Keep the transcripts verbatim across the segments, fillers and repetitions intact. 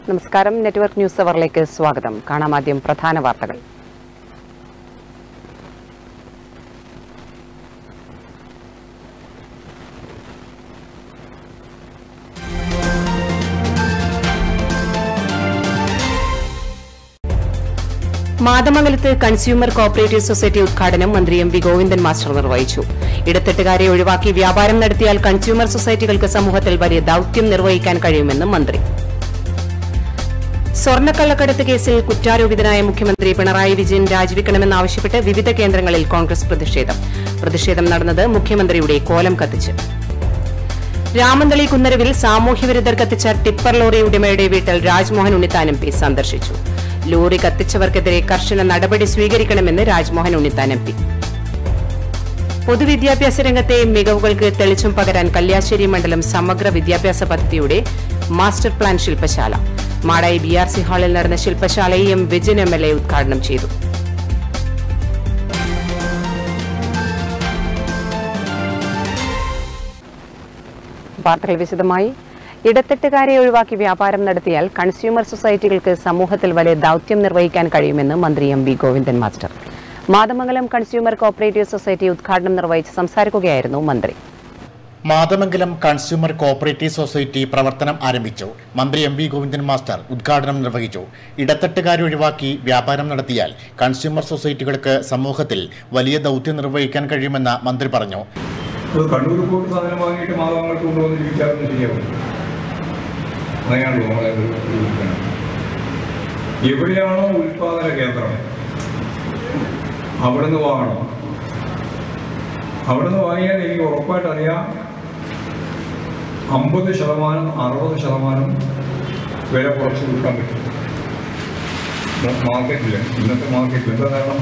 നമസ്കാരം. Network news അവറിലേക്ക് സ്വാഗതം. കാണാം ആദ്യം പ്രധാന വാർത്തകൾ. മാതമംഗലത്ത് കൺസ്യൂമർ കോഓപ്പറേറ്റീവ് സൊസൈറ്റി ഉദ്ഘാടനം മന്ത്രി എം വി ഗോവിന്ദൻ മാസ്റ്റർ നിർവഹിച്ചു. ഇടത്തട്ടുകാരെ ഒഴിവാക്കി വ്യാപാരം നടത്തിയാൽ കൺസ്യൂമർ സൊസൈറ്റികൾക്ക് സമൂഹത്തിൽ വലിയ ദൌത്യം നിർവഹിക്കാൻ കഴിയുമെന്നും മന്ത്രി. സ്വർണ്ണക്കള്ളക്കടത്ത് കേസിൽ കുറ്റാരോപിതനായ മുഖ്യമന്ത്രി പിണറായി വിജയൻ രാജിവെക്കണമെന്നാവശ്യപ്പെട്ട് വിവിധ കേന്ദ്രങ്ങളിൽ കോൺഗ്രസ് പ്രതിഷേധം. പ്രതിഷേധം നടന്നത് മുഖ്യമന്ത്രിയുടെ കോലം കത്തിച്ച്. രാമന്തളി കുന്നരവിൽ സാമൂഹ്യവിരുദ്ധർ കത്തിച്ച ടിപ്പർ ലോറി ഉടമയുടെ വീട്ടിൽ രാജ്മോഹൻ ഉണ്ണിത്താൻ എം പി സന്ദർശിച്ചു. ലോറി കത്തിച്ചവർക്കെതിരെ കർശന നടപടി സ്വീകരിക്കണമെന്ന് രാജ്മോഹൻ ഉണ്ണിത്താൻ എം പി. പൊതുവിദ്യാഭ്യാസ രംഗത്തെ മികവുകൾക്ക് തെളിച്ചം പകരാൻ കല്യാശ്ശേരി മണ്ഡലം സമഗ്ര വിദ്യാഭ്യാസ പദ്ധതിയുടെ മാസ്റ്റർ പ്ലാൻ ശില്പശാല മാടായി ബി ആർ സി ഹാളിൽ നടന്ന ശില്പശാല M Vijayan M L A ഉദ്ഘാടനം ചെയ്തു. വാർത്തകൾ വിശദമായി. ഇടത്തട്ടുകാരെ ഒഴിവാക്കി വ്യാപാരം നടത്തിയാൽ കൺസ്യൂമർ സൊസൈറ്റികൾക്ക് സമൂഹത്തിൽ വലിയ ദൌത്യം നിർവഹിക്കാൻ കഴിയുമെന്ന് മന്ത്രി M V Govindan master. Mathamangalam consumer cooperative society ഉദ്ഘാടനം നിർവഹിച്ച് സംസാരിക്കുകയായിരുന്നു മന്ത്രി. മാതമംഗലം കൺസ്യൂമർ കോഓപ്പറേറ്റീവ് സൊസൈറ്റി പ്രവർത്തനം ആരംഭിച്ചു. മന്ത്രി എം വി ഗോവിന്ദൻ മാസ്റ്റർ ഉദ്ഘാടനം നിർവഹിച്ചു. ഇടത്തട്ടുകാരെ ഒഴിവാക്കി വ്യാപാരം നടത്തിയാൽ കൺസ്യൂമർ സൊസൈറ്റികൾക്ക് സമൂഹത്തിൽ വലിയ ദൌത്യം നിർവഹിക്കാൻ കഴിയുമെന്ന് മന്ത്രി പറഞ്ഞു. കണ്ണൂർ പോയിട്ട് സാധനം വാങ്ങിയിട്ട് മാതാങ്ങൾക്ക് കൊണ്ടുവന്ന് വിൽക്കാമെന്ന് ശരിയാവും. അങ്ങനെയാണല്ലോ നമ്മളെ വിൽക്കണം. എവിടെയാണോ ഉൽപാദന കേന്ദ്രം അവിടെ നിന്ന് വാങ്ങണം. അവിടെ നിന്ന് വാങ്ങിയാൽ എനിക്ക് ഉറപ്പായിട്ട് അറിയാം അമ്പത് ശതമാനം അറുപത് ശതമാനം വില കുറച്ച് വിൽക്കാൻ പറ്റും. മാർക്കറ്റില്ല, ഇന്നത്തെ മാർക്കറ്റിൽ എന്താ കാരണം?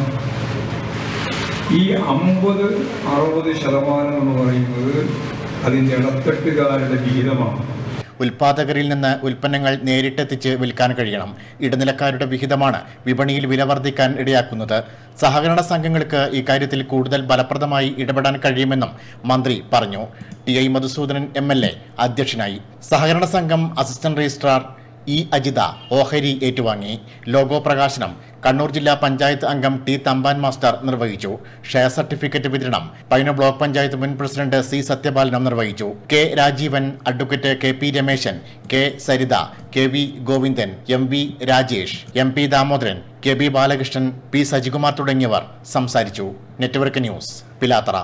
ഈ അമ്പത് അറുപത് ശതമാനം എന്ന് പറയുന്നത് അതിൻ്റെ ഇടത്തട്ടുകാരുടെ വിഹിതമാണ്. ഉൽപാദകരിൽ നിന്ന് ഉൽപ്പന്നങ്ങൾ നേരിട്ടെത്തിച്ച് വിൽക്കാൻ കഴിയണം. ഇടനിലക്കാരുടെ വിഹിതമാണ് വിപണിയിൽ വില വർദ്ധിക്കാൻ ഇടയാക്കുന്നത്. സഹകരണ സംഘങ്ങൾക്ക് ഇക്കാര്യത്തിൽ കൂടുതൽ ഫലപ്രദമായി ഇടപെടാൻ കഴിയുമെന്നും മന്ത്രി പറഞ്ഞു. T I Madhusoodanan M L A അധ്യക്ഷനായി. സഹകരണ സംഘം അസിസ്റ്റന്റ് രജിസ്ട്രാർ ഇ അജിത ഓഹരി ഏറ്റുവാങ്ങി. ലോഗോ പ്രകാശനം കണ്ണൂർ ജില്ലാ പഞ്ചായത്ത് അംഗം ടി തമ്പാൻ മാസ്റ്റർ നിർവഹിച്ചു. ഷെയർ സർട്ടിഫിക്കറ്റ് വിതരണം പയ്യന്നൂർ ബ്ലോക്ക് പഞ്ചായത്ത് മുൻ പ്രസിഡന്റ് സി സത്യപാലനം നിർവഹിച്ചു. K Rajeevan, advocate K P Rameshan, K Saritha, K V Govindan, M V Rajesh, M P Damodaran, K B Balakrishnan, P Sajikumar തുടങ്ങിയവർ സംസാരിച്ചു. Network news, Pilathara.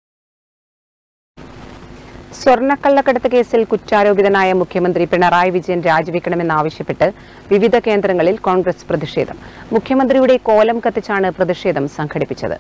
സ്വർണ്ണക്കള്ളക്കടത്ത് കേസിൽ കുറ്റാരോപിതനായ മുഖ്യമന്ത്രി പിണറായി വിജയൻ രാജിവെക്കണമെന്നാവശ്യപ്പെട്ട് വിവിധ കേന്ദ്രങ്ങളിൽ കോൺഗ്രസ് പ്രതിഷേധം. മുഖ്യമന്ത്രിയുടെ കോലം കത്തിച്ചാണ് പ്രതിഷേധം സംഘടിപ്പിച്ചത്.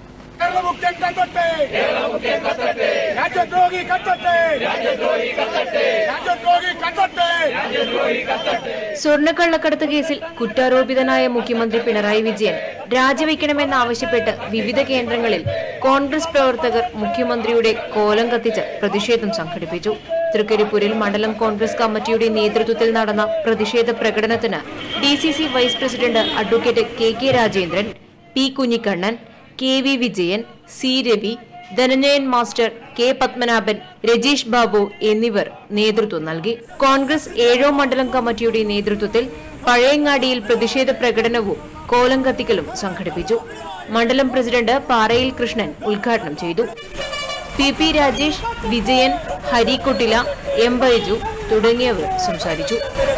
സ്വർണ്ണക്കള്ളക്കടത്ത് കേസിൽ കുറ്റാരോപിതനായ മുഖ്യമന്ത്രി പിണറായി വിജയൻ രാജിവെക്കണമെന്നാവശ്യപ്പെട്ട് വിവിധ കേന്ദ്രങ്ങളിൽ കോൺഗ്രസ് പ്രവർത്തകർ മുഖ്യമന്ത്രിയുടെ കോലം കത്തിച്ച് പ്രതിഷേധം സംഘടിപ്പിച്ചു. തൃക്കരിപ്പൂരിൽ മണ്ഡലം കോൺഗ്രസ് കമ്മിറ്റിയുടെ നേതൃത്വത്തിൽ നടന്ന പ്രതിഷേധ പ്രകടനത്തിന് D C C vice president advocate K K Rajendran, P Kunhikannan, K V Vijayan, C Ravi, Dhananjayan master, K Padmanabhan, Rajeesh Babu എന്നിവർ നേതൃത്വം നൽകി. കോൺഗ്രസ് ഏഴോ മണ്ഡലം കമ്മിറ്റിയുടെ നേതൃത്വത്തിൽ പഴയങ്ങാടിയിൽ പ്രതിഷേധ പ്രകടനവും കോലം കത്തിക്കലും സംഘടിപ്പിച്ചു. മണ്ഡലം പ്രസിഡന്റ് പാറയിൽ കൃഷ്ണൻ ഉദ്ഘാടനം ചെയ്തു. പി പി രാജേഷ്, വിജയൻ, ഹരിക്കുട്ടില, എം ബൈജു തുടങ്ങിയവർ സംസാരിച്ചു.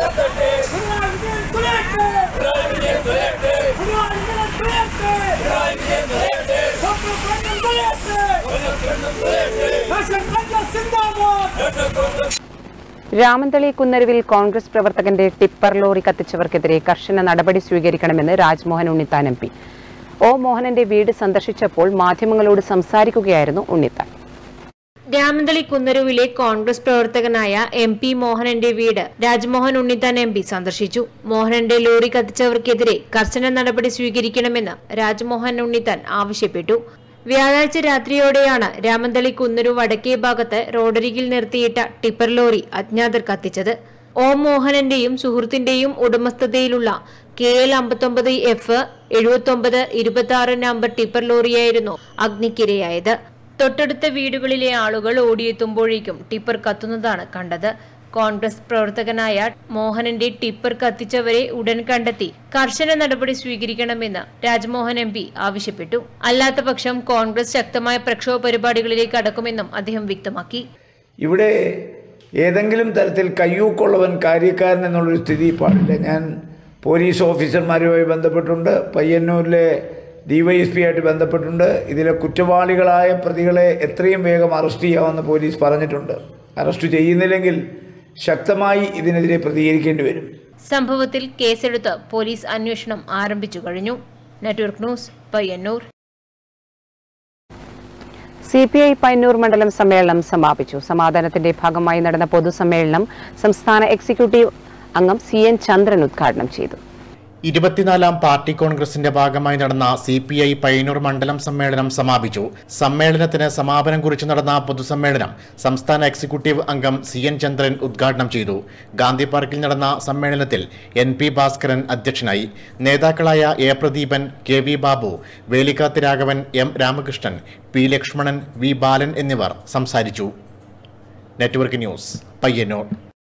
രാമന്തളി കുന്നരവിൽ കോൺഗ്രസ് പ്രവർത്തകന്റെ ടിപ്പർ ലോറി കത്തിച്ചവർക്കെതിരെ കർശന നടപടി സ്വീകരിക്കണമെന്ന് Rajmohan Unnithan M P. O മോഹനന്റെ വീട് സന്ദർശിച്ചപ്പോൾ മാധ്യമങ്ങളോട് സംസാരിക്കുകയായിരുന്നു ഉണ്ണിത്താൻ. രാമന്തളി കുന്നരുവിലെ കോൺഗ്രസ് പ്രവർത്തകനായ എം പി മോഹനന്റെ വീട് രാജ്മോഹൻ ഉണ്ണിത്താൻ എം പി സന്ദർശിച്ചു. മോഹനന്റെ ലോറി കത്തിച്ചവർക്കെതിരെ കർശന നടപടി സ്വീകരിക്കണമെന്ന് രാജ്മോഹൻ ഉണ്ണിത്താൻ ആവശ്യപ്പെട്ടു. വ്യാഴാഴ്ച രാത്രിയോടെയാണ് രാമന്തളി കുന്നരു വടക്കേ ഭാഗത്ത് റോഡരികിൽ നിർത്തിയിട്ട ടിപ്പർ ലോറി അജ്ഞാതർ കത്തിച്ചത്. ഒ മോഹനന്റെയും സുഹൃത്തിന്റെയും ഉടമസ്ഥതയിലുള്ള കെ എൽ അമ്പത്തൊമ്പത് എഫ് എഴുപത്തൊമ്പത് ഇരുപത്തി ആറ് നമ്പർ ടിപ്പർ ലോറിയായിരുന്നു അഗ്നിക്കിരയായത്. തൊട്ടടുത്ത വീടുകളിലെ ആളുകൾ ഓടിയെത്തുമ്പോഴേക്കും ടിപ്പർ കത്തുന്നതാണ് കണ്ടത്. കോൺഗ്രസ് പ്രവർത്തകനായ മോഹനന്റെ ടിപ്പർ കത്തിച്ചവരെ ഉടൻ കണ്ടെത്തി കർശന നടപടി സ്വീകരിക്കണമെന്ന് രാജ്മോഹൻ എം പി ആവശ്യപ്പെട്ടു. അല്ലാത്തപക്ഷം കോൺഗ്രസ് ശക്തമായ പ്രക്ഷോഭ പരിപാടികളിലേക്ക് കടക്കുമെന്നും അദ്ദേഹം വ്യക്തമാക്കി. ഇവിടെ ഏതെങ്കിലും തരത്തിൽ കയ്യൂക്കുള്ളവൻ കാര്യക്കാരൻ എന്നുള്ളൊരു സ്ഥിതി പാടില്ല. ഞാൻ പോലീസ് ഓഫീസർമാരുമായി ബന്ധപ്പെട്ടുണ്ട്, പയ്യന്നൂരിലെ ഡി വൈ എസ് പി ആയിട്ട് ബന്ധപ്പെട്ടുണ്ട്. ഇതിലെ കുറ്റവാളികളായ പ്രതികളെ എത്രയും വേഗം അറസ്റ്റ് ചെയ്യാമെന്ന് പോലീസ് പറഞ്ഞിട്ടുണ്ട്. അറസ്റ്റ് ചെയ്യുന്നില്ലെങ്കിൽ ശക്തമായി ഇതിനെതിരെ പ്രതികരിക്കേണ്ടി വരും. സംഭവത്തിൽ കേസെടുത്ത് പോലീസ് അന്വേഷണം ആരംഭിച്ചു കഴിഞ്ഞു. Network news, Payyanur. C P I Payyanur മണ്ഡലം സമ്മേളനം സമാപിച്ചു. സമാധാനത്തിന്റെ ഭാഗമായി നടന്ന പൊതുസമ്മേളനം സംസ്ഥാന എക്സിക്യൂട്ടീവ് അംഗം സി എൻ ചന്ദ്രൻ ഉദ്ഘാടനം ചെയ്തു. ഇരുപത്തിനാലാം പാർട്ടി കോൺഗ്രസിന്റെ ഭാഗമായി നടന്ന സി പി ഐ പയ്യന്നൂർ മണ്ഡലം സമ്മേളനം സമാപിച്ചു. സമ്മേളനത്തിന് സമാപനം കുറിച്ച് നടന്ന പൊതുസമ്മേളനം സംസ്ഥാന എക്സിക്യൂട്ടീവ് അംഗം സി എൻ ചന്ദ്രൻ ഉദ്ഘാടനം ചെയ്തു. ഗാന്ധി പാർക്കിൽ നടന്ന സമ്മേളനത്തിൽ എൻ പി ഭാസ്കരൻ അധ്യക്ഷനായി. നേതാക്കളായ A Pradeepan, K V Babu, Velikkath Raghavan, M Ramakrishnan, P Lakshmanan, V Balan എന്നിവർ സംസാരിച്ചു. Network news, Payyanur.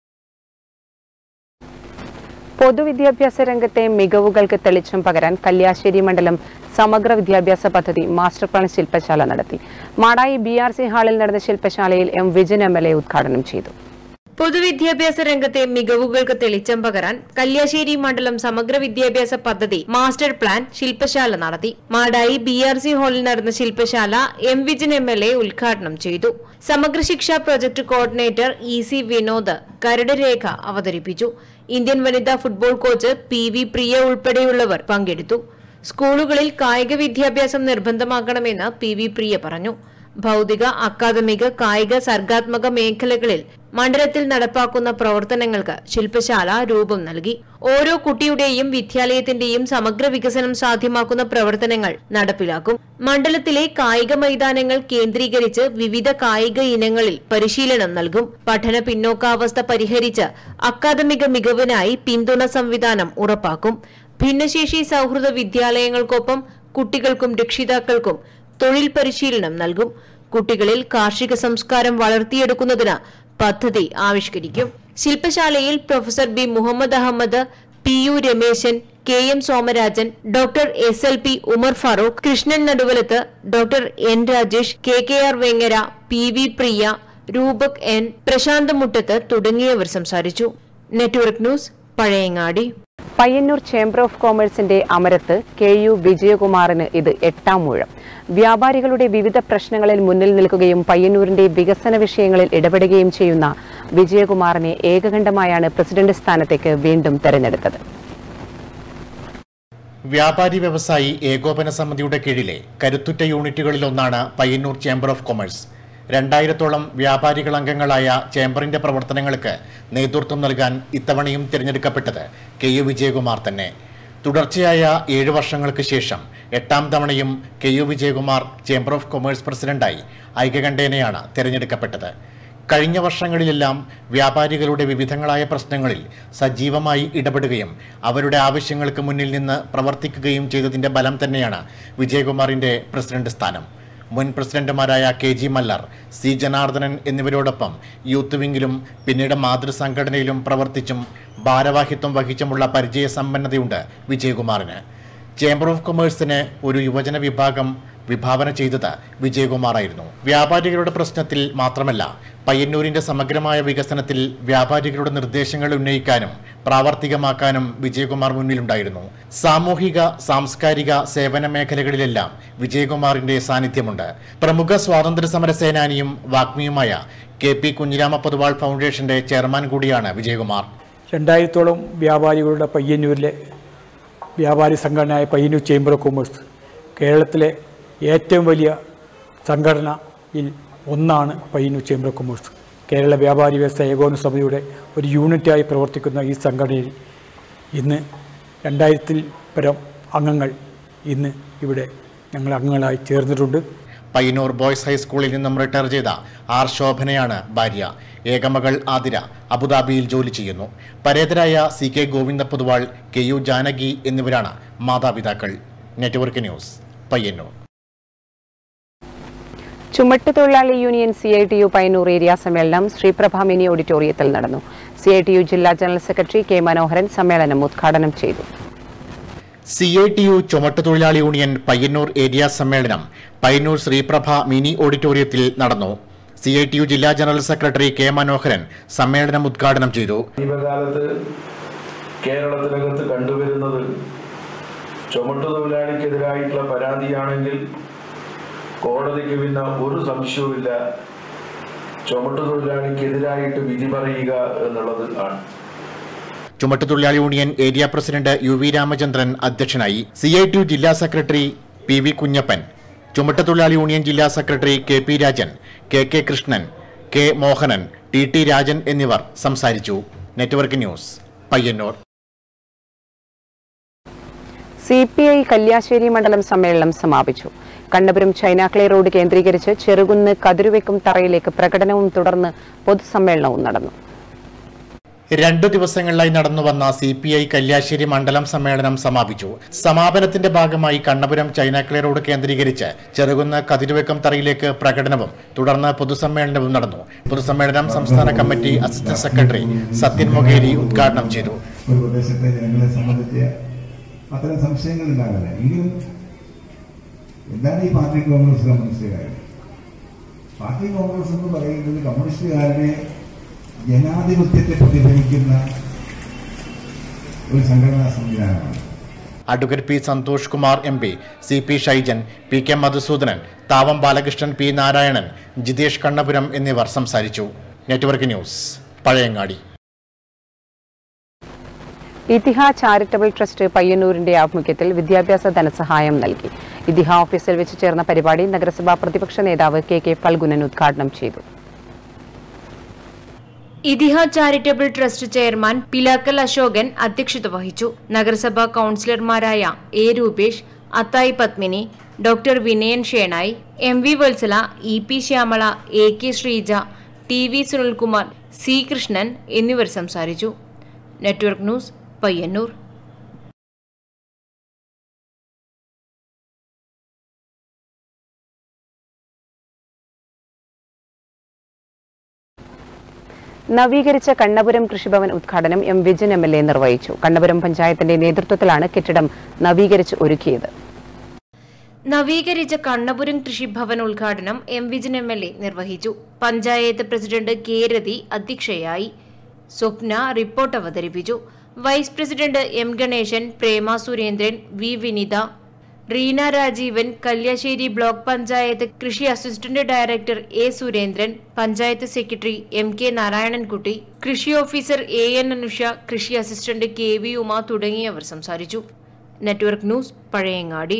പൊതുവിദ്യാഭ്യാസ രംഗത്തെ മികവുകൾക്ക് തെളിച്ചം പകരാൻ കല്യാശ്ശേരി മണ്ഡലം സമഗ്ര വിദ്യാഭ്യാസ പദ്ധതി മാസ്റ്റർ പ്ലാൻ ശില്പശാല നടത്തി. മാടായി ബി ആർ സി ഹാളിൽ നടന്ന ശില്പശാലയിൽ M Vijayan M L A ഉദ്ഘാടനം ചെയ്തു. പൊതുവിദ്യാഭ്യാസ രംഗത്തെ മികവുകൾക്ക് തെളിച്ചം പകരാൻ കല്യാശ്ശേരി മണ്ഡലം സമഗ്ര വിദ്യാഭ്യാസ പദ്ധതി മാസ്റ്റർ പ്ലാൻ ശില്പശാല നടത്തി. മാടായി ബി ആർ സി ഹാളിൽ നടന്ന ശില്പശാല M Vijayan M L A ഉദ്ഘാടനം ചെയ്തു. Samagra Shiksha project coordinator E C Vinod കരട് രേഖ അവതരിപ്പിച്ചു. ഇന്ത്യൻ വനിതാ football coach P V Priya ഉൾപ്പെടെയുള്ളവർ പങ്കെടുത്തു. സ്കൂളുകളിൽ കായിക വിദ്യാഭ്യാസം നിർബന്ധമാക്കണമെന്ന് പി വി പ്രിയ പറഞ്ഞു. ഭൗതിക, അക്കാദമിക, കായിക, സർഗാത്മക മേഖലകളിൽ മണ്ഡലത്തിൽ നടപ്പാക്കുന്ന പ്രവർത്തനങ്ങൾക്ക് ശില്പശാല രൂപം നൽകി. ഓരോ കുട്ടിയുടെയും വിദ്യാലയത്തിന്റെയും സമഗ്ര വികസനം സാധ്യമാക്കുന്ന പ്രവർത്തനങ്ങൾ നടപ്പിലാക്കും. മണ്ഡലത്തിലെ കായിക മൈതാനങ്ങൾ കേന്ദ്രീകരിച്ച് വിവിധ കായിക ഇനങ്ങളിൽ പരിശീലനം നൽകും. പഠന പിന്നോക്കാവസ്ഥ പരിഹരിച്ച് അക്കാദമിക മികവിനായി പിന്തുണ സംവിധാനം ഉറപ്പാക്കും. ഭിന്നശേഷി സൗഹൃദ വിദ്യാലയങ്ങൾക്കൊപ്പം കുട്ടികൾക്കും രക്ഷിതാക്കൾക്കും തൊഴിൽ പരിശീലനം നൽകും. കുട്ടികളിൽ കാർഷിക സംസ്കാരം വളർത്തിയെടുക്കുന്നതിന് പദ്ധതി ആവിഷ്കരിക്കും. ശില്പശാലയിൽ professor B Muhammad Ahmed, P U Rameshan, K M Somarajan, doctor S L P Umar Farooq, Krishnan Naduvalath, doctor N Rajesh, K K R Vengara, P V Priya, Roopak N, Prashanth Muttath തുടങ്ങിയവർ സംസാരിച്ചു. Network news, Pazhayangadi. Payyanur chamber of കോമേഴ്സിന്റെ അമരത്ത് കെ യു വിജയകുമാറിന് ഇത് എട്ടാം മൂഴം. വ്യാപാരികളുടെ വിവിധ പ്രശ്നങ്ങളിൽ മുന്നിൽ നിൽക്കുകയും പയ്യന്നൂരിന്റെ വികസന വിഷയങ്ങളിൽ ഇടപെടുകയും ചെയ്യുന്ന വിജയകുമാറിനെ ഏകകണ്ഠമായാണ് പ്രസിഡന്റ് സ്ഥാനത്തേക്ക് വീണ്ടും തെരഞ്ഞെടുത്തത്. വ്യാപാരി വ്യവസായി ഏകോപന സമിതിയുടെ കീഴിലെ കരുത്തുറ്റ യൂണിറ്റുകളിലൊന്നാണ് പയ്യന്നൂർ ചേംബർ ഓഫ് കൊമേഴ്സ്. രണ്ടായിരത്തോളം വ്യാപാരികൾ അംഗങ്ങളായ ചേംബറിന്റെ പ്രവർത്തനങ്ങൾക്ക് നേതൃത്വം നൽകാൻ ഇത്തവണയും തിരഞ്ഞെടുക്കപ്പെട്ടത് കെ യു വിജയകുമാർ തന്നെ. തുടർച്ചയായ ഏഴു വർഷങ്ങൾക്ക് ശേഷം എട്ടാം തവണയും K U Vijayakumar chamber of commerce പ്രസിഡന്റായി ഐക്യകണ്ഠേനയാണ് തിരഞ്ഞെടുക്കപ്പെട്ടത്. കഴിഞ്ഞ വർഷങ്ങളിലെല്ലാം വ്യാപാരികളുടെ വിവിധങ്ങളായ പ്രശ്നങ്ങളിൽ സജീവമായി ഇടപെടുകയും അവരുടെ ആവശ്യങ്ങൾക്ക് മുന്നിൽ നിന്ന് പ്രവർത്തിക്കുകയും ചെയ്തതിന്റെ ബലം തന്നെയാണ് വിജയകുമാറിന്റെ പ്രസിഡന്റ് സ്ഥാനം. മുൻ പ്രസിഡന്റുമാരായ K G Mallar, C Janardhanan എന്നിവരോടൊപ്പം യൂത്ത് വിംഗിലും പിന്നീട് മാതൃസംഘടനയിലും പ്രവർത്തിച്ചും ഭാരവാഹിത്വം വഹിച്ചുമുള്ള പരിചയസമ്പന്നതയുണ്ട് വിജയകുമാറിന്. ചേംബർ ഓഫ് കൊമേഴ്സിന് ഒരു യുവജന വിഭാഗം വിഭാവന ചെയ്തത് വിജയകുമാറായിരുന്നു. വ്യാപാരികളുടെ പ്രശ്നത്തിൽ മാത്രമല്ല, പയ്യന്നൂരിന്റെ സമഗ്രമായ വികസനത്തിൽ വ്യാപാരികളുടെ നിർദ്ദേശങ്ങൾ ഉന്നയിക്കാനും പ്രാവർത്തികമാക്കാനും വിജയകുമാർ മുന്നിലുണ്ടായിരുന്നു. സാമൂഹിക, സാംസ്കാരിക സേവന മേഖലകളിലെല്ലാം വിജയകുമാറിന്റെ സാന്നിധ്യമുണ്ട്. പ്രമുഖ സ്വാതന്ത്ര്യ സമര സേനാനിയും വാഗ്മിയുമായ കെ പി കുഞ്ഞിരാമ പൊതുവാൾ ഫൗണ്ടേഷന്റെ ചെയർമാൻ കൂടിയാണ് വിജയകുമാർ. രണ്ടായിരത്തോളം വ്യാപാരികളുടെ പയ്യന്നൂരിലെ വ്യാപാരി സംഘടനയായ പയ്യന്നൂർ ചേംബർ ഓഫ് കൊമേഴ്സ് കേരളത്തിലെ ഏറ്റവും വലിയ സംഘടനയിൽ ഒന്നാണ് Payyanur chamber of commerce. Kerala വ്യാപാരി വ്യവസായ ഏകോപന സമിതിയുടെ ഒരു യൂണിറ്റായി പ്രവർത്തിക്കുന്ന ഈ സംഘടനയിൽ ഇന്ന് രണ്ടായിരത്തിൽ പരം അംഗങ്ങൾ ഇന്ന് ഇവിടെ ഞങ്ങൾ അംഗങ്ങളായി ചേർന്നിട്ടുണ്ട്. പയ്യന്നൂർ ബോയ്സ് ഹൈസ്കൂളിൽ നിന്നും റിട്ടയർ ചെയ്ത ആർ ശോഭനയാണ് ഭാര്യ. ഏകമകൾ ആതിര അബുദാബിയിൽ ജോലി ചെയ്യുന്നു. പരേതരായ C K Govinda Poduval, K U Janaki എന്നിവരാണ് മാതാപിതാക്കൾ. Network news, Payyanur. ചുമട്ടുതൊഴിലാളി union C I T U Payyanur area സമ്മേളനം ശ്രീപ്രഭ മിനി ഓഡിറ്റോറിയത്തിൽ നടന്നു. സി ഐ ടി യു ജില്ലാ ജനറൽ സെക്രട്ടറി കെ മനോഹരൻ സമ്മേളനം ഉദ്ഘാടനം ചെയ്തു. സി ഐ ടി യു ചുമട്ടുതൊഴിലാളി യൂണിയൻ പയ്യന്നൂർ ഏരിയ സമ്മേളനം പയ്യന്നൂർ ശ്രീപ്രഭ മിനി ഓഡിറ്റോറിയത്തിൽ നടന്നു. സി ഐ ടി യു ജില്ലാ ജനറൽ സെക്രട്ടറി കെ മനോഹരൻ സമ്മേളനം ഉദ്ഘാടനം ചെയ്തു. സമീപകാലത്ത് കേരളത്തിനകത്ത് കണ്ടുവരുന്നത് ചുമട്ടുതൊഴിലാളിക്കെതിരായിട്ടുള്ള പരാതിയാണെങ്കിൽ കോടതിക്ക് പിന്നെ ഒരു സംശയവുമില്ല, ചുമട്ടുതൊഴിലാളിക്കെതിരായിട്ട് വിധി പറയുക എന്നുള്ളത് ആണ്. ചുമട്ടുതൊഴിലാളി union area president U V Ramachandran അധ്യക്ഷനായി. സി ഐ ടി യു ജില്ലാ സെക്രട്ടറി പി വി കുഞ്ഞപ്പൻ, ചുമട്ടുതൊഴിലാളി യൂണിയൻ ജില്ലാ സെക്രട്ടറി K P Rajan, K K Krishnan, K Mohanan, T T Rajan എന്നിവർ സംസാരിച്ചു. Network news Payyanur. C P I Kalliasseri മണ്ഡലം സമ്മേളനം സമാപിച്ചു. കണ്ണപുരം ചൈനാക്ലേ റോഡ് കേന്ദ്രീകരിച്ച് ചെറുകുന്ന് കതിരുവെക്കും തറയിലേക്ക് പ്രകടനവും തുടർന്ന് പൊതുസമ്മേളനവും നടന്നു. രണ്ടു ദിവസങ്ങളിലായി നടന്നുവന്ന സി പി ഐ കല്യാശ്ശേരി മണ്ഡലം സമ്മേളനം സമാപിച്ചു. സമാപനത്തിന്റെ ഭാഗമായി കണ്ണപുരം ചൈനാക്ലേ റോഡ് കേന്ദ്രീകരിച്ച് ചെറുകുന്ന് കതിരുവെക്കം തറയിലേക്ക് പ്രകടനവും തുടർന്ന് പൊതുസമ്മേളനവും നടന്നു. പൊതുസമ്മേളനം സംസ്ഥാന committee assistant secretary Sathyan Mokeri ഉദ്ഘാടനം ചെയ്തു. ഒരു പ്രദേശത്തെ ജനങ്ങളെ സംബന്ധിച്ച് അത്തരം സംശയങ്ങൾ ഉണ്ടാവില്ല. എങ്കിലും എന്താണ് ഈ പാർട്ടി കോൺഗ്രസ് കമ്മ്യൂണിസ്റ്റുകാർ? പാർട്ടി കോൺഗ്രസ് എന്ന് പറയുന്നത് കമ്മ്യൂണിസ്റ്റുകാരുടെ ജനാധിപത്യത്തെ പ്രതിഫലിക്കുന്ന ഒരു സംഘടനാ സംവിധാനമാണ്. Advocate P Santhosh Kumar M P, C P Shaijan, P K Madhusoodanan, Thavam Balakrishnan, P Narayanan, Jithesh Kannapuram എന്നിവർ സംസാരിച്ചു. Network news Pazhayangadi. Ithiha charitable trust പയ്യന്നൂരിന്റെ ആഭിമുഖ്യത്തിൽ വിദ്യാഭ്യാസ ധനസഹായം നൽകി. ഇതിഹ ഓഫീസിൽ വെച്ച് ചേർന്ന പരിപാടി നഗരസഭാ പ്രതിപക്ഷ നേതാവ് കെ കെ ഫൽഗുനൻ ഉദ്ഘാടനം ചെയ്തു. Ithiha charitable trust chairman Pilakkal Ashokan അധ്യക്ഷത വഹിച്ചു. നഗരസഭാ കൌൺസിലർമാരായ A Rupesh, Athayi Padmini, doctor Vinayan Shenoy, M V Vatsala, E P Shyamala, A K Sreeja, T V Sunilkumar, C Krishnan എന്നിവർ സംസാരിച്ചു. Network news Payyanur. നവീകരിച്ച കണ്ണപുരം കൃഷിഭവൻ ഉദ്ഘാടനം M Vijayan M L A നിർവഹിച്ചു. കണ്ണപുരം പഞ്ചായത്തിന്റെ നേതൃത്വത്തിലാണ് കെട്ടിടം നവീകരിച്ച് ഒരുക്കിയത്. നവീകരിച്ച കണ്ണപുരം കൃഷിഭവൻ ഉദ്ഘാടനം M Vijayan M L A നിർവഹിച്ചു. പഞ്ചായത്ത് പ്രസിഡന്റ് കെ രതി അധ്യക്ഷയായി. സ്വപ്ന റിപ്പോർട്ട് അവതരിപ്പിച്ചു. Vice president M Ganesan, Prema Surendran, V Vinitha, Reena Rajeevan, Kalliasseri block panchayat കൃഷി assistant director A Surendran, panchayat secretary M K Narayanankutty, കൃഷി ഓഫീസർ എ എൻ അനുഷ, കൃഷി അസിസ്റ്റന്റ് കെ വി ഉമ തുടങ്ങിയവർ സംസാരിച്ചു. Network news Pazhayangadi.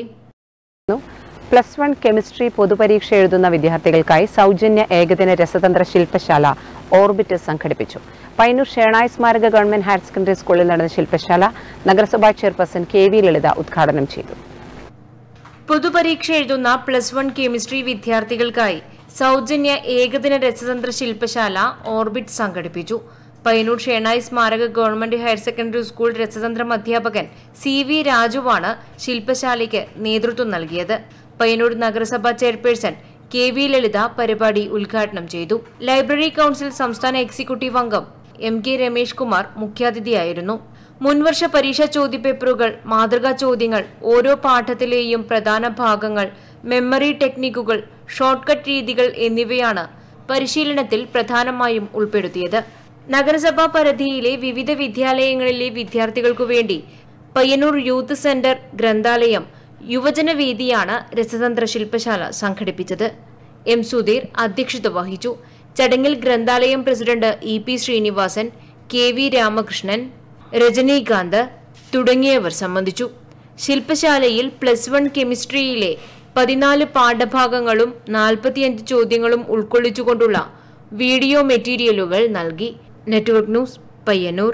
Plus one chemistry പൊതുപരീക്ഷ എഴുതുന്ന വിദ്യാർത്ഥികൾക്കായി സൗജന്യ ഏകദിന രസതന്ത്ര ശില്പശാല ഓർബിറ്റ് സംഘടിപ്പിച്ചു. പയ്യന്നൂർ ഷേണായി സ്മാരക ഗവൺമെന്റ് ഹയർ സെക്കൻഡറി സ്കൂളിൽ നടന്ന ശില്പശാല നഗരസഭാ ചെയർപേഴ്സൺ കെ വി ലളിത ഉദ്ഘാടനം ചെയ്തു. പൊതുപരീക്ഷ എഴുതുന്ന പ്ലസ് വൺ കെമിസ്ട്രി വിദ്യാർത്ഥികൾക്കായി സൗജന്യ ഏകദിന രസതന്ത്ര ശില്പശാല ഓർബിറ്റ് സംഘടിപ്പിച്ചു. പയ്യന്നൂർ ഷേണായി സ്മാരക ഗവൺമെന്റ് ഹയർ സെക്കൻഡറി സ്കൂൾ രസതന്ത്രം അധ്യാപകൻ സി വി രാജുവാണ് ശില്പശാലയ്ക്ക് നേതൃത്വം നൽകിയത്. പയ്യന്നൂർ നഗരസഭാ ചെയർപേഴ്സൺ കെ വി ലളിത പരിപാടി ഉദ്ഘാടനം ചെയ്തു. ലൈബ്രറി കൌൺസിൽ സംസ്ഥാന എക്സിക്യൂട്ടീവ് അംഗം എം കെ രമേഷ് കുമാർ മുഖ്യാതിഥിയായിരുന്നു. മുൻവർഷ പരീക്ഷാ ചോദ്യപേപ്പറുകൾ, മാതൃകാ ചോദ്യങ്ങൾ, ഓരോ പാഠത്തിലെയും പ്രധാന ഭാഗങ്ങൾ, മെമ്മറി ടെക്നിക്കുകൾ, ഷോർട്ട് കട്ട് രീതികൾ എന്നിവയാണ് പരിശീലനത്തിൽ പ്രധാനമായും ഉൾപ്പെടുത്തിയത്. നഗരസഭാ പരിധിയിലെ വിവിധ വിദ്യാലയങ്ങളിലെ വിദ്യാർത്ഥികൾക്കു വേണ്ടി പയ്യന്നൂർ യൂത്ത് സെന്റർ ഗ്രന്ഥാലയം യുവജനവേദിയാണ് രസതന്ത്ര ശില്പശാല സംഘടിപ്പിച്ചത്. എം സുധീർ അധ്യക്ഷത വഹിച്ചു. ചടങ്ങിൽ ഗ്രന്ഥാലയം പ്രസിഡന്റ് E P Srinivasan, K V Ramakrishnan, Rajanikanth തുടങ്ങിയവർ സംബന്ധിച്ചു. ശില്പശാലയിൽ പ്ലസ് വൺ കെമിസ്ട്രിയിലെ പതിനാല് പാഠഭാഗങ്ങളും നാൽപ്പത്തിയഞ്ച് ചോദ്യങ്ങളും ഉൾക്കൊള്ളിച്ചുകൊണ്ടുള്ള വീഡിയോ മെറ്റീരിയലുകൾ നൽകി. Network news Payyanur.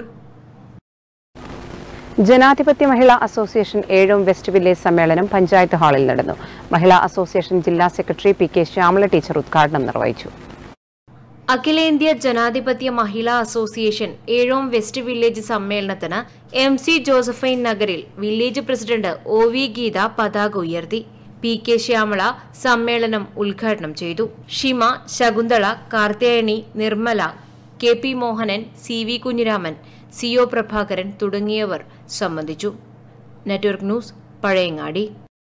ജനാധിപത്യ മഹിളാ അസോസിയേഷൻ ഏഴോം വെസ്റ്റ് വില്ലേജ് സമ്മേളനം പഞ്ചായത്ത് ഹാളിൽ നടന്നു. മഹിളാ അസോസിയേഷൻ ജില്ലാ secretary P K Shyamala teacher ഉദ്ഘാടനം നിർവഹിച്ചു. അഖിലേന്ത്യാ ജനാധിപത്യ മഹിളാ അസോസിയേഷൻ ഏഴോം വെസ്റ്റ് വില്ലേജ് സമ്മേളനത്തിന് എം സി ജോസഫൈൻ നഗറിൽ village president O V Geetha പതാക ഉയർത്തി. പി കെ ശ്യാമള സമ്മേളനം ഉദ്ഘാടനം ചെയ്തു. Shima, Shakuntala, Karthyayani, Nirmala, K P Mohanan, C V Kunhiraman, C O Prabhakaran തുടങ്ങിയവർ സംബന്ധിച്ചു. Network news, Pazhayangadi.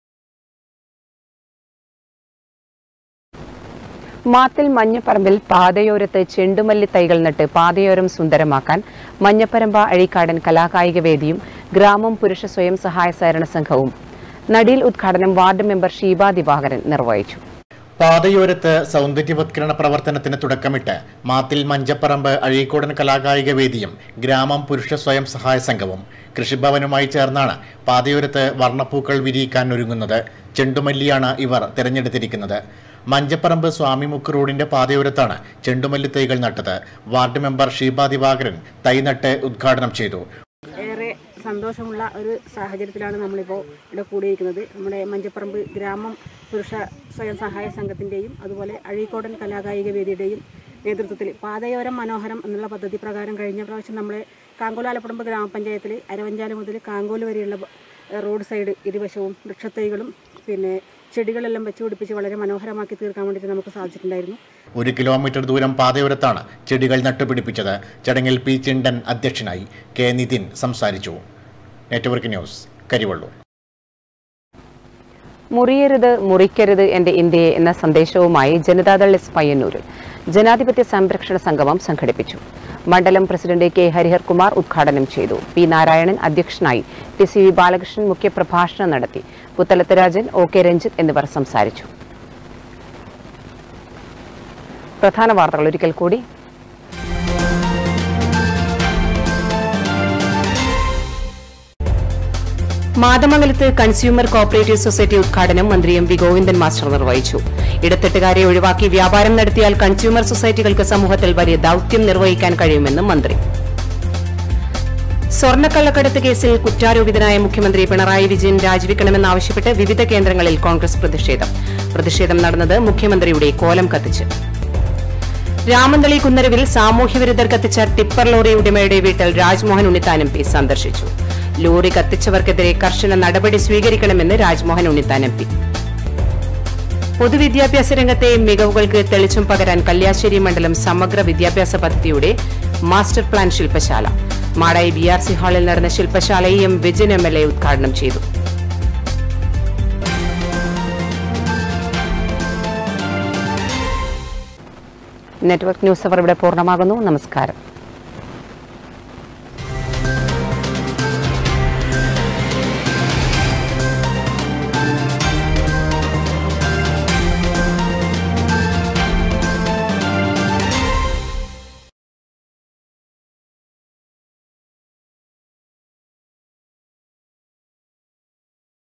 മാത്തിൽ മഞ്ഞപ്പറമ്പിൽ പാതയോരത്ത് ചെണ്ടുമല്ലി തൈകൾ നട്ട് പാതയോരം സുന്ദരമാക്കാൻ മഞ്ഞപ്പരമ്പ അഴീക്കാടൻ കലാകായിക വേദിയും ഗ്രാമം പുരുഷ സ്വയം സഹായ സഹകരണ സംഘവും നടീൽ ഉദ്ഘാടനം വാർഡ് മെമ്പർ ഷീബ ദിവാകരൻ നിർവഹിച്ചു. പാതയോരത്ത് സൗന്ദര്യവത്കരണ പ്രവർത്തനത്തിന് തുടക്കമിട്ട് മാത്തിൽ മഞ്ചപ്പറമ്പ് അഴീക്കോടൻ കലാകായിക വേദിയും ഗ്രാമം പുരുഷ സ്വയം സഹായ സംഘവും കൃഷിഭവനുമായി ചേർന്നാണ് പാതയോരത്ത് വർണ്ണപ്പൂക്കൾ വിരിയിക്കാൻ ഒരുങ്ങുന്നത്. ചെണ്ടുമല്ലിയാണ് ഇവർ തിരഞ്ഞെടുത്തിരിക്കുന്നത്. മഞ്ചപ്പറമ്പ് സ്വാമിമുക്ക് റോഡിന്റെ പാതയോരത്താണ് ചെണ്ടുമല്ലി തൈകൾ നട്ടത്. വാർഡ് മെമ്പർ ഷീബ ദിവാകരൻ തൈ നട്ട് ഉദ്ഘാടനം ചെയ്തു. ഏറെ സന്തോഷമുള്ള ഒരു സാഹചര്യത്തിലാണ് നമ്മളിപ്പോൾ ഇവിടെ കൂടിയിരിക്കുന്നത്. നമ്മുടെ മഞ്ചപ്പറമ്പ് ഗ്രാമം പുരുഷ സ്വയം സഹായ സംഘത്തിൻ്റെയും അതുപോലെ അഴീക്കോടൻ കലാകായിക വേദിയുടെയും നേതൃത്വത്തിൽ പാതയോരം മനോഹരം എന്നുള്ള പദ്ധതി പ്രകാരം കഴിഞ്ഞ പ്രാവശ്യം നമ്മളെ കാങ്കോൽ ആലപ്പുറമ്പ് ഗ്രാമപഞ്ചായത്തിൽ അരവഞ്ചാല് മുതൽ കാങ്കോൽ വരെയുള്ള റോഡ് സൈഡ് ഇരുവശവും വൃക്ഷത്തൈകളും പിന്നെ ചെടികളെല്ലാം വെച്ച് പിടിപ്പിച്ച് വളരെ മനോഹരമാക്കി തീർക്കാൻ വേണ്ടിയിട്ട് നമുക്ക് സാധിച്ചിട്ടുണ്ടായിരുന്നു. ഒരു കിലോമീറ്റർ ദൂരം പാതയോരത്താണ് ചെടികൾ നട്ടുപിടിപ്പിച്ചത്. ചടങ്ങിൽ പി ചിണ്ടൻ അധ്യക്ഷനായി. കെ നിതിൻ സംസാരിച്ചു. Network news, Karivellur. മുറിയരുത് മുറിക്കരുത് എന്റെ ഇന്ത്യയെ എന്ന സന്ദേശവുമായി ജനതാദൾ എസ് പയ്യന്നൂരിൽ ജനാധിപത്യ സംരക്ഷണ സംഗമം സംഘടിപ്പിച്ചു. മണ്ഡലം പ്രസിഡന്റ് കെ ഹരിഹർകുമാർ ഉദ്ഘാടനം ചെയ്തു. പി നാരായണൻ അധ്യക്ഷനായി. ടി സി വി ബാലകൃഷ്ണൻ മുഖ്യപ്രഭാഷണം നടത്തി. പുത്തലത്ത് രാജൻ, ഒ കെ രഞ്ജിത്ത് എന്നിവർ സംസാരിച്ചു. പ്രധാന വാർത്തകൾ ഒരിക്കൽ കൂടി. മാതമംഗലത്ത് കൺസ്യൂമർ കോഓപ്പറേറ്റീവ് സൊസൈറ്റി ഉദ്ഘാടനം മന്ത്രി എം വി ഗോവിന്ദൻ മാസ്റ്റർ നിർവഹിച്ചു. ഇടത്തെട്ടുകാരെ ഒഴിവാക്കി വ്യാപാരം നടത്തിയാൽ കൺസ്യൂമർ സൊസൈറ്റികൾക്ക് സമൂഹത്തിൽ വലിയ ദൌത്യം നിർവഹിക്കാൻ കഴിയുമെന്നും മന്ത്രി. സ്വർണ്ണക്കള്ളക്കടത്ത് കേസിൽ കുറ്റാരോപിതനായ മുഖ്യമന്ത്രി പിണറായി വിജയൻ രാജിവെക്കണമെന്നാവശ്യപ്പെട്ട് വിവിധ കേന്ദ്രങ്ങളിൽ കോൺഗ്രസ് പ്രതിഷേധം. പ്രതിഷേധം നടന്നത് മുഖ്യമന്ത്രിയുടെ കോലം കത്തിച്ച്. രാമന്തളി കുന്നരവിൽ സാമൂഹ്യവിരുദ്ധർ കത്തിച്ച ടിപ്പർ ലോറി ഉടമയുടെ വീട്ടിൽ രാജ്മോഹൻ ഉണ്ണിത്താൻ എം പി സന്ദർശിച്ചു. ലോറി കത്തിച്ചവർക്കെതിരെ കർശന നടപടി സ്വീകരിക്കണമെന്ന് രാജ്മോഹൻ ഉണ്ണിത്താൻ എം പി. പൊതുവിദ്യാഭ്യാസ രംഗത്തെ മികവുകൾക്ക് തെളിച്ചം പകരാൻ കല്യാശ്ശേരി മണ്ഡലം സമഗ്ര വിദ്യാഭ്യാസ പദ്ധതിയുടെ മാസ്റ്റർ പ്ലാൻ ശില്പശാല. മാടായി ബി ആർ സി ഹാളിൽ നടന്ന ശില്പശാല M Vijayan M L A ഉദ്ഘാടനം ചെയ്തു. നെറ്റ്വർക്ക് ന്യൂസ് അവർ ഇവിടെ പൂർണ്ണമാകുന്നു. നമസ്കാരം.